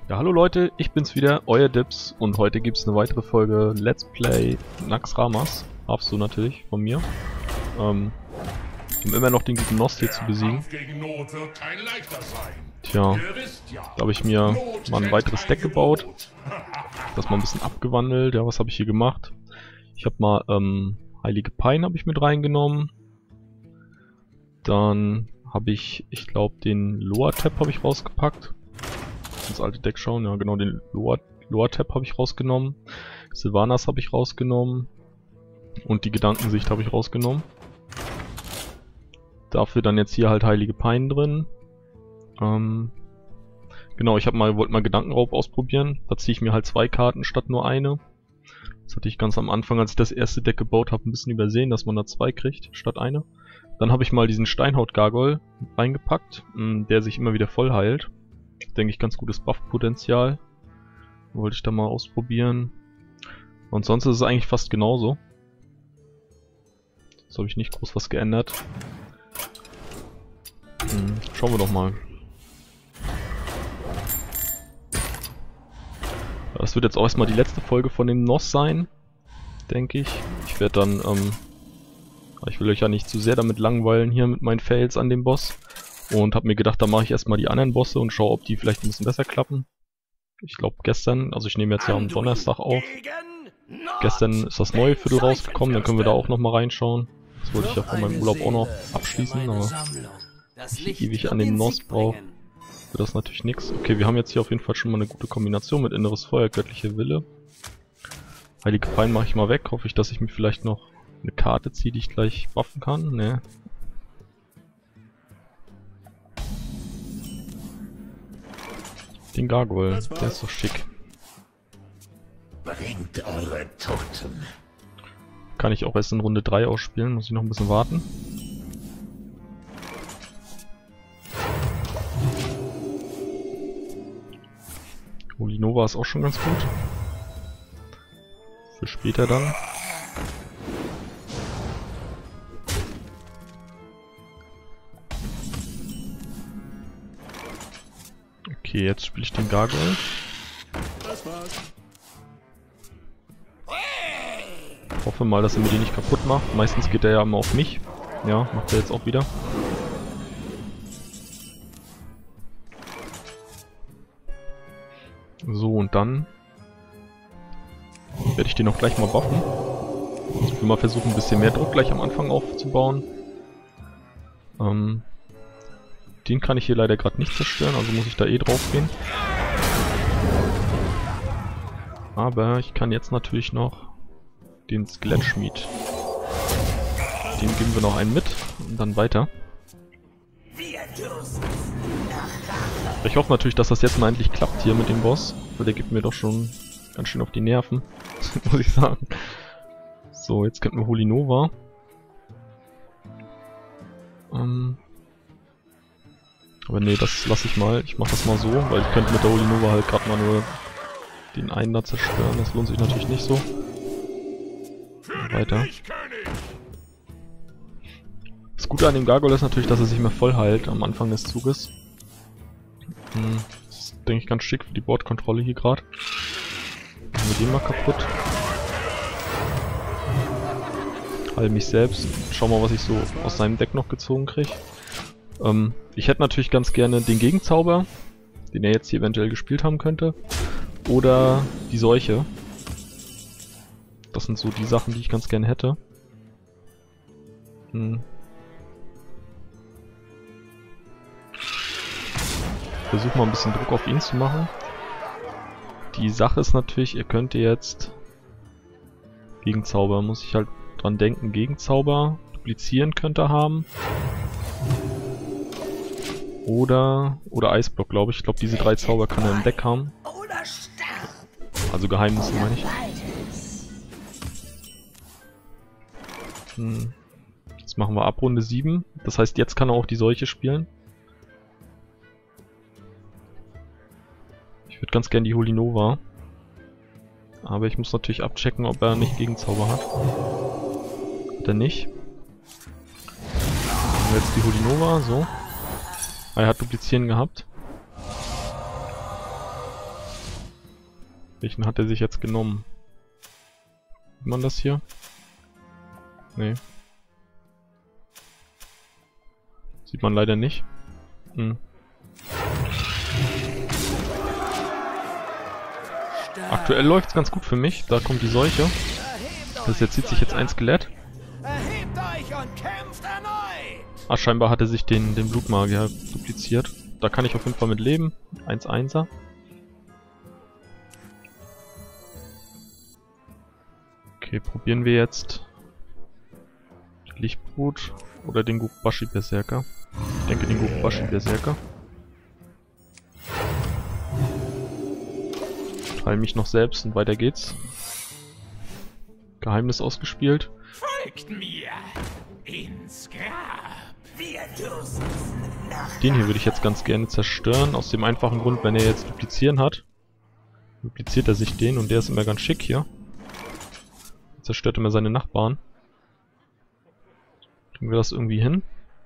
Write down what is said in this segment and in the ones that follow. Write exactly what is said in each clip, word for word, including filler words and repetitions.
Ja, hallo Leute, ich bin's wieder, euer Dips, und heute gibt's eine weitere Folge Let's Play Naxxramas. Darfst du natürlich von mir. Ähm, um immer noch den guten Nost hier zu besiegen. Tja, da habe ich mir mal ein weiteres Deck gebaut. Das mal ein bisschen abgewandelt. Ja, was habe ich hier gemacht? Ich habe mal ähm, Heilige Pein habe ich mit reingenommen. Dann habe ich, ich glaube, den Loa-Tab habe ich rausgepackt. Ins alte Deck schauen, ja genau, den Loa-Tab habe ich rausgenommen. Sylvanas habe ich rausgenommen. Und die Gedankensicht habe ich rausgenommen. Dafür dann jetzt hier halt Heilige Pein drin. Ähm, genau, ich habe mal, wollte mal Gedankenraub ausprobieren. Da ziehe ich mir halt zwei Karten statt nur eine. Das hatte ich ganz am Anfang, als ich das erste Deck gebaut habe, ein bisschen übersehen, dass man da zwei kriegt statt eine. Dann habe ich mal diesen Steinhaut-Gargoyle reingepackt, der sich immer wieder voll heilt. Denke ich, ganz gutes Buff-Potenzial. Wollte ich da mal ausprobieren. Und sonst ist es eigentlich fast genauso. Jetzt habe ich nicht groß was geändert. Hm, schauen wir doch mal. Das wird jetzt auch erstmal die letzte Folge von dem N O S sein, denke ich. Ich werde dann, ähm, ich will euch ja nicht zu sehr damit langweilen hier mit meinen Fails an dem Boss. Und habe mir gedacht, da mache ich erstmal die anderen Bosse und schaue, ob die vielleicht ein bisschen besser klappen. Ich glaube gestern, also ich nehme jetzt ja am Donnerstag auf. Gestern ist das neue Viertel rausgekommen, dann können wir da auch nochmal reinschauen. Das wollte ich ja von meinem Urlaub auch noch abschließen, aber ich ewig an den N O S brauche, wird das natürlich nichts. Okay, wir haben jetzt hier auf jeden Fall schon mal eine gute Kombination mit Inneres Feuer, göttliche Wille. Heilige Pein mache ich mal weg, hoffe ich, dass ich mir vielleicht noch eine Karte ziehe, die ich gleich buffen kann. Ne. Den Gargoyle, der ist doch schick. Bringt eure Toten. Kann ich auch erst in Runde drei ausspielen, muss ich noch ein bisschen warten. Holy Nova ist auch schon ganz gut. Für später dann. Okay, jetzt spiele ich den Gargoyle. Hoffe mal, dass er mir die nicht kaputt macht. Meistens geht er ja immer auf mich. Ja, macht er jetzt auch wieder. So, und dann werde ich den auch gleich mal buffen. Ich will mal versuchen, ein bisschen mehr Druck gleich am Anfang aufzubauen. Ähm, den kann ich hier leider gerade nicht zerstören, also muss ich da eh drauf gehen. Aber ich kann jetzt natürlich noch den Skelettschmied. Dem geben wir noch einen mit und dann weiter. Ich hoffe natürlich, dass das jetzt mal endlich klappt hier mit dem Boss, weil der gibt mir doch schon ganz schön auf die Nerven, muss ich sagen. So, jetzt könnten wir Holy Nova. Ähm Aber nee, das lasse ich mal. Ich mache das mal so, weil ich könnte mit der Holy Nova halt gerade mal nur den einen da zerstören. Das lohnt sich natürlich nicht so. Weiter. Das Gute an dem Gargoyle ist natürlich, dass er sich mehr voll heilt am Anfang des Zuges. Hm, das ist, denke ich, ganz schick für die Bordkontrolle hier gerade. Machen wir den mal kaputt. Heil mich selbst. Schau mal, was ich so aus seinem Deck noch gezogen kriege. Ähm, ich hätte natürlich ganz gerne den Gegenzauber, den er jetzt hier eventuell gespielt haben könnte. Oder die Seuche. Das sind so die Sachen, die ich ganz gerne hätte. Hm. Ich versuche mal ein bisschen Druck auf ihn zu machen. Die Sache ist natürlich, ihr könnt jetzt Gegenzauber, muss ich halt dran denken, Gegenzauber duplizieren könnte er haben. Oder, oder Eisblock, glaube ich. Ich glaube, diese drei Zauber kann er im Deck haben. Also Geheimnisse, meine ich. Hm. Jetzt machen wir ab Runde sieben. Das heißt, jetzt kann er auch die Seuche spielen. Ich würde ganz gern die Holy Nova. Aber ich muss natürlich abchecken, ob er nicht Gegenzauber hat. Hat er nicht. Machen wir jetzt die Holy Nova, so. Er hat Duplizieren gehabt. Welchen hat er sich jetzt genommen? Sieht man das hier? Nee. Sieht man leider nicht. Hm. Aktuell läuft es ganz gut für mich. Da kommt die Seuche. Das jetzt zieht sich jetzt ein Skelett. Ah, scheinbar hat er sich den, den Blutmagier dupliziert. Da kann ich auf jeden Fall mit leben. eins einser. Okay, probieren wir jetzt Lichtbrut oder den Gukubashi Berserker. Ich denke den Gukubashi Berserker. Heil mich noch selbst und weiter geht's. Geheimnis ausgespielt. Folgt mir ins Grab. Wir dürsten nach Den hier würde ich jetzt ganz gerne zerstören, aus dem einfachen Grund, wenn er jetzt duplizieren hat, dupliziert er sich den und der ist immer ganz schick hier. Zerstört immer seine Nachbarn. Kriegen wir das irgendwie hin?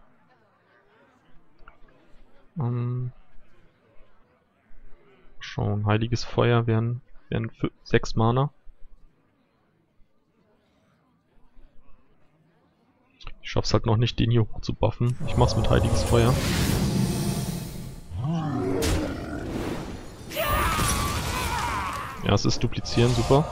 Ähm Schauen, heiliges Feuer wären, wären sechs Mana. Ich schaff's halt noch nicht, den hier hoch zu buffen. Ich mach's mit heiliges Feuer. Ja, es ist duplizieren, super.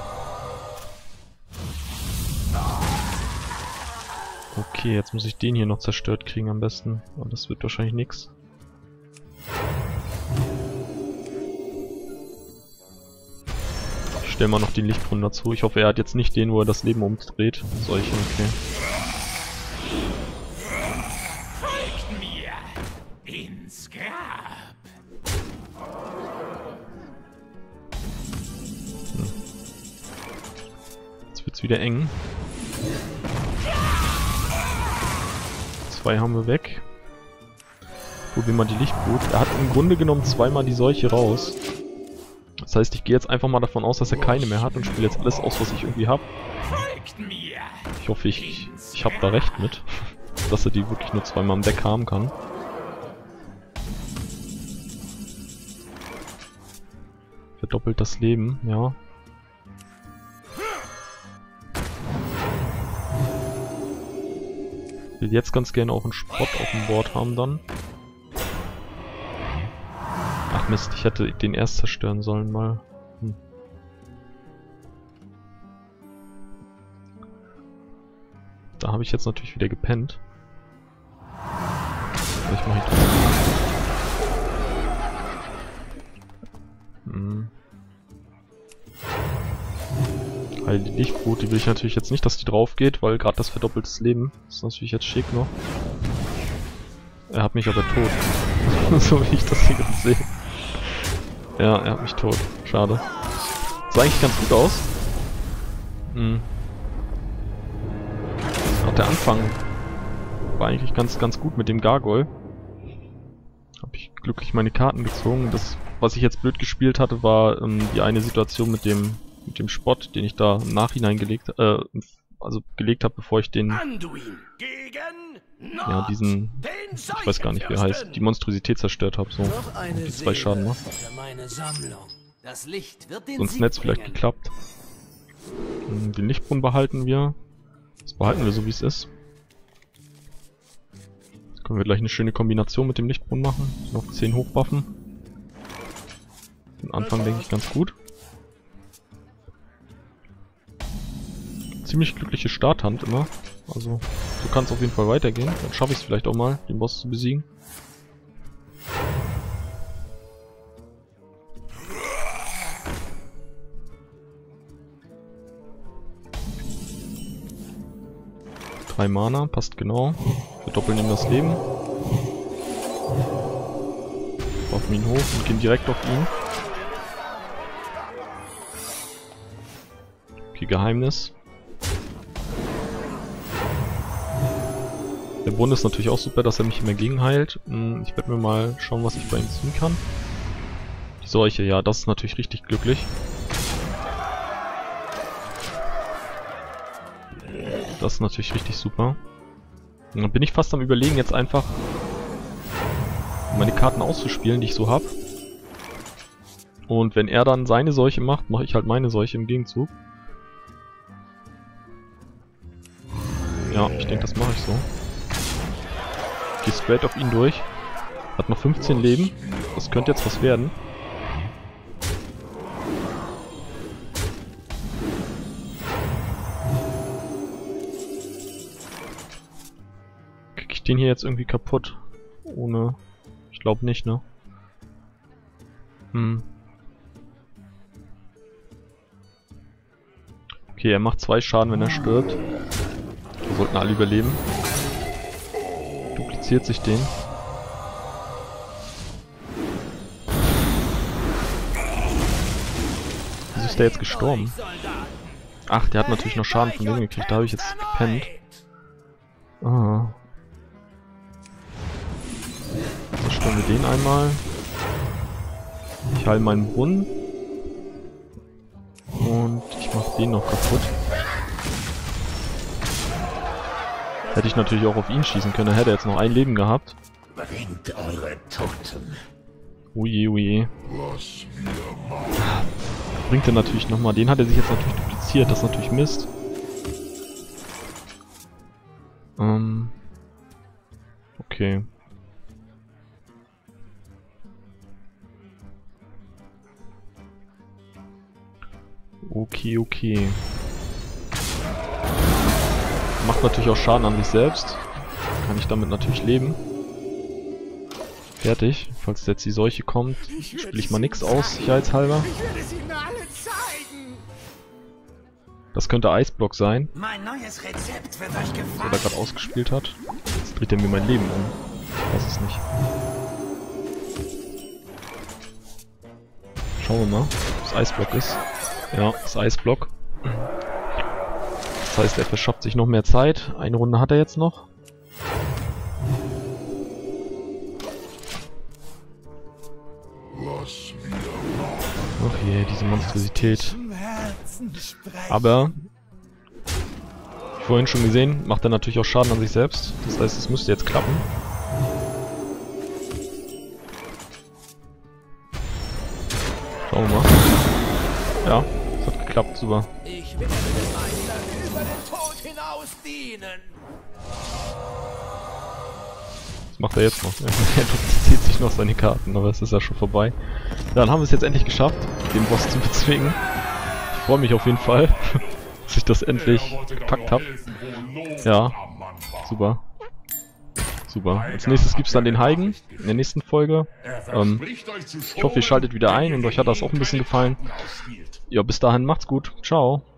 Okay, jetzt muss ich den hier noch zerstört kriegen am besten. Aber das wird wahrscheinlich nix. Ich stell mal noch den Lichtbrunnen dazu. Ich hoffe, er hat jetzt nicht den, wo er das Leben umdreht. Solche, okay. Folgt mir ins Grab. Hm. Jetzt wird's wieder eng. Zwei haben wir weg. Probieren wir die Lichtbrut. Er hat im Grunde genommen zweimal die Seuche raus. Das heißt, ich gehe jetzt einfach mal davon aus, dass er keine mehr hat und spiele jetzt alles aus, was ich irgendwie habe. Ich hoffe, ich, ich habe da recht mit, dass er die wirklich nur zweimal im Deck haben kann. Verdoppelt das Leben, ja. Ich will jetzt ganz gerne auch einen Spott auf dem Board haben dann. Ach Mist, ich hätte den erst zerstören sollen mal. Hm. Da habe ich jetzt natürlich wieder gepennt. Aber ich mache ihn hm. Weil die Lichtbrut, die will ich natürlich jetzt nicht, dass die drauf geht, weil gerade das verdoppeltes Leben ist natürlich jetzt schick noch. Er hat mich aber tot. So wie ich das hier gerade sehe. Ja, er hat mich tot. Schade. Sah eigentlich ganz gut aus. Hm. Auch der Anfang war eigentlich ganz, ganz gut mit dem Gargoyle. Habe ich glücklich meine Karten gezogen. Das, was ich jetzt blöd gespielt hatte, war ähm, die eine Situation mit dem mit dem Spott, den ich da im Nachhinein gelegt, äh, also gelegt habe, bevor ich den, ja, diesen, ich weiß gar nicht, wie er heißt, die Monstrosität zerstört habe, so, und die zwei Schaden macht. Sonst hätte es vielleicht geklappt. Den Lichtbrunnen behalten wir. Das behalten wir so, wie es ist. Jetzt können wir gleich eine schöne Kombination mit dem Lichtbrunnen machen. Noch zehn hochbuffen. Den Anfang denke ich ganz gut. Ziemlich glückliche Starthand immer. Also, so kann es auf jeden Fall weitergehen. Dann schaffe ich es vielleicht auch mal, den Boss zu besiegen. Drei Mana, passt genau. Wir doppeln ihm das Leben. Buffen ihn hoch und gehen direkt auf ihn. Okay, Geheimnis. Der Brunnen ist natürlich auch super, dass er mich immer gegenheilt. Ich werde mir mal schauen, was ich bei ihm ziehen kann. Die Seuche, ja, das ist natürlich richtig glücklich. Das ist natürlich richtig super. Und dann bin ich fast am Überlegen, jetzt einfach meine Karten auszuspielen, die ich so habe. Und wenn er dann seine Seuche macht, mache ich halt meine Seuche im Gegenzug. Ja, ich denke, das mache ich so. Geh straight auf ihn durch. Hat noch fünfzehn Leben. Das könnte jetzt was werden. Krieg ich den hier jetzt irgendwie kaputt? Ohne... Ich glaube nicht, ne? Hm. Okay, er macht zwei Schaden, wenn er stirbt. Wir sollten alle überleben. Dupliziert sich den. Wieso ist der jetzt gestorben? Ach, der hat natürlich noch Schaden von dem gekriegt. Da habe ich jetzt gepennt. Ah. Zerstören wir den einmal. Ich heile meinen Brunnen. Und ich mache den noch kaputt. Hätte ich natürlich auch auf ihn schießen können, hätte er jetzt noch ein Leben gehabt. Bringt eure Toten. Uje, uje. Bringt er natürlich nochmal. Den hat er sich jetzt natürlich dupliziert, das ist natürlich Mist. Ähm. Okay. Okay, okay. Macht natürlich auch Schaden an sich selbst. Kann ich damit natürlich leben. Fertig. Falls jetzt die Seuche kommt, spiele ich mal nichts aus, sicherheitshalber. Das könnte Eisblock sein, Mein neues Rezept wird euch der gefallen. da gerade ausgespielt hat. Jetzt dreht er mir mein Leben um. Ich weiß es nicht. Schauen wir mal, ob es Eisblock ist. Ja, das Eisblock. Das heißt, er verschafft sich noch mehr Zeit. Eine Runde hat er jetzt noch. Ach je, diese Monstrosität. Aber, wie vorhin schon gesehen, macht er natürlich auch Schaden an sich selbst. Das heißt, es müsste jetzt klappen. Schauen wir mal. Ja, es hat geklappt, super. Ich werde dem Meister über den Tod hinaus dienen. Was macht er jetzt noch? Er dupliziert sich noch seine Karten, aber es ist ja schon vorbei. Dann haben wir es jetzt endlich geschafft, den Boss zu bezwingen. Ich freue mich auf jeden Fall, dass ich das endlich gepackt habe. Ja, super. Super. Als nächstes gibt es dann den Heigen in der nächsten Folge. Ähm, ich hoffe, ihr schaltet wieder ein und euch hat das auch ein bisschen gefallen. Ja, bis dahin macht's gut. Ciao.